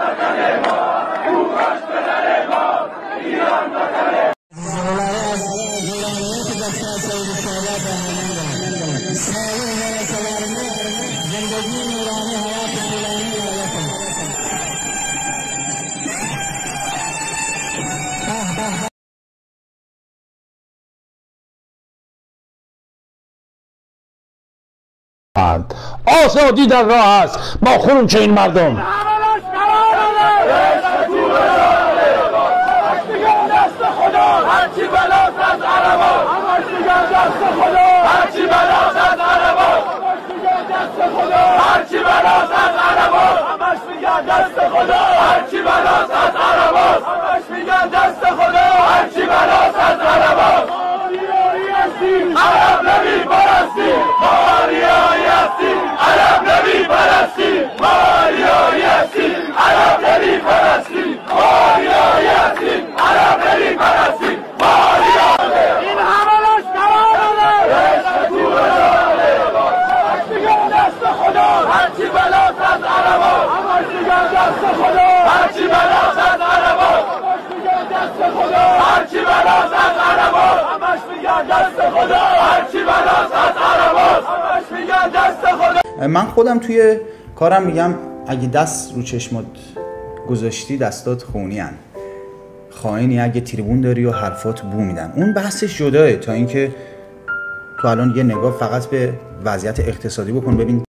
آزادی در راه است با خون چه این مردم. هرچی بلاست از عربا همش میگن دست خدا هرچی بلاست از عربا همش میگن دست خدا هرچی بلاست از عربا همش میگن دست خدا هرچی بلاست از عربا همش میگن دست خدا هرچی بلاست از عربا ماریایی هستی عرب نبی پرستی ماریایی هستی عرب نبی پرستی ماریایی هستی عرب نبی پرستی ماریایی هستی عرب نبی پرستی این همه لشکرانه تو بزاره همش میگن دست خدا هرچی بلاست از عربا همش میگن دست خدا هرچی بلاست از عربا همش میگن دست خدا هرچی بلاست از عربا همش میگن دست خدا هرچی بلاست از عربا همش میگن دست خدا. من خودم توی کارم میگم اگه دست رو چشمات گذاشتی دستات خونی هن. خائنی اگه تریبون داری و حرفات بو میدن. اون بحثش جداه تا اینکه تو الان یه نگاه فقط به وضعیت اقتصادی بکن ببین